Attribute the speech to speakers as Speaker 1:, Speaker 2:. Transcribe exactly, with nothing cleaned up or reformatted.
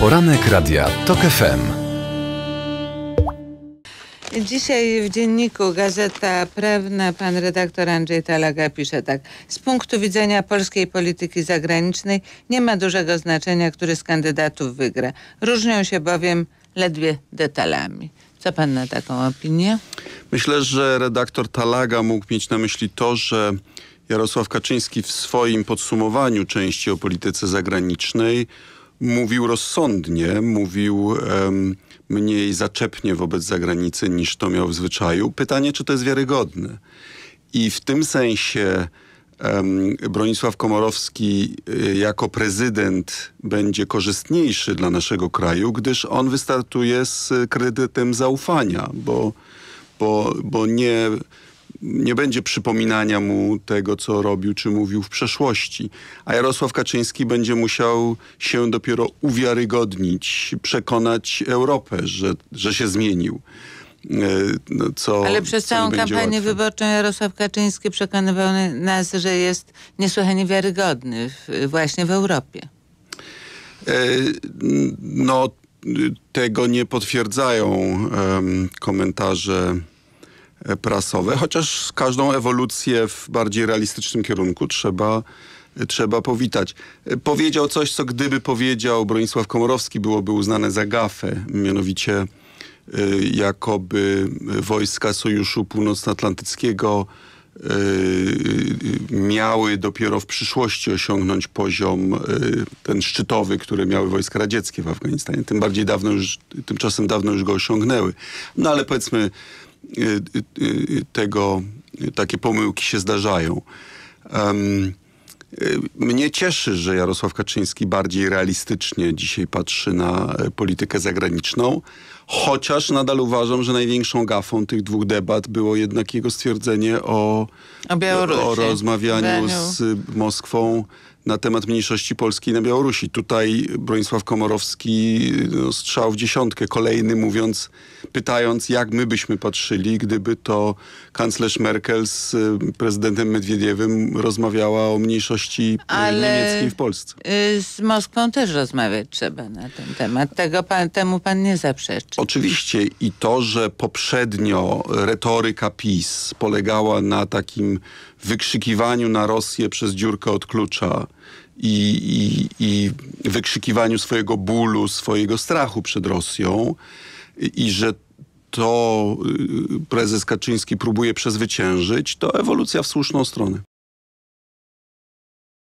Speaker 1: Poranek Radia TOK F M.
Speaker 2: Dzisiaj w dzienniku Gazeta Prawna pan redaktor Andrzej Talaga pisze tak. Z punktu widzenia polskiej polityki zagranicznej nie ma dużego znaczenia, który z kandydatów wygra. Różnią się bowiem ledwie detalami. Co pan na taką opinię?
Speaker 3: Myślę, że redaktor Talaga mógł mieć na myśli to, że Jarosław Kaczyński w swoim podsumowaniu części o polityce zagranicznej mówił rozsądnie, mówił um, mniej zaczepnie wobec zagranicy niż to miał w zwyczaju. Pytanie, czy to jest wiarygodne. I w tym sensie um, Bronisław Komorowski y, jako prezydent będzie korzystniejszy dla naszego kraju, gdyż on wystartuje z kredytem zaufania, bo, bo, bo nie... nie będzie przypominania mu tego, co robił czy mówił w przeszłości. A Jarosław Kaczyński będzie musiał się dopiero uwiarygodnić, przekonać Europę, że, że się zmienił. Co,
Speaker 2: Ale przez całą kampanię łatwe. wyborczą Jarosław Kaczyński przekonywał nas, że jest niesłychanie wiarygodny w, właśnie w Europie.
Speaker 3: No, tego nie potwierdzają um, komentarze prasowe, chociaż każdą ewolucję w bardziej realistycznym kierunku trzeba, trzeba powitać. Powiedział coś, co gdyby powiedział Bronisław Komorowski, byłoby uznane za gafę, mianowicie y, jakoby wojska Sojuszu Północnoatlantyckiego y, y, miały dopiero w przyszłości osiągnąć poziom y, ten szczytowy, który miały wojska radzieckie w Afganistanie. Tym bardziej dawno już, tymczasem dawno już go osiągnęły. No ale powiedzmy, tego, takie pomyłki się zdarzają. Um, mnie cieszy, że Jarosław Kaczyński bardziej realistycznie dzisiaj patrzy na politykę zagraniczną, chociaż nadal uważam, że największą gafą tych dwóch debat było jednak jego stwierdzenie o,
Speaker 2: o,
Speaker 3: o rozmawianiu z Moskwą na temat mniejszości polskiej na Białorusi. Tutaj Bronisław Komorowski no, strzał w dziesiątkę, kolejny mówiąc, pytając, jak my byśmy patrzyli, gdyby to kanclerz Merkel z prezydentem Medwiediewem rozmawiała o mniejszości Ale niemieckiej w Polsce.
Speaker 2: Z Moskwą też rozmawiać trzeba na ten temat. Tego pan, temu pan nie zaprzeczy.
Speaker 3: Oczywiście i to, że poprzednio retoryka PiS polegała na takim wykrzykiwaniu na Rosję przez dziurkę od klucza i, i, i wykrzykiwaniu swojego bólu, swojego strachu przed Rosją i, i że to prezes Kaczyński próbuje przezwyciężyć, to ewolucja w słuszną stronę.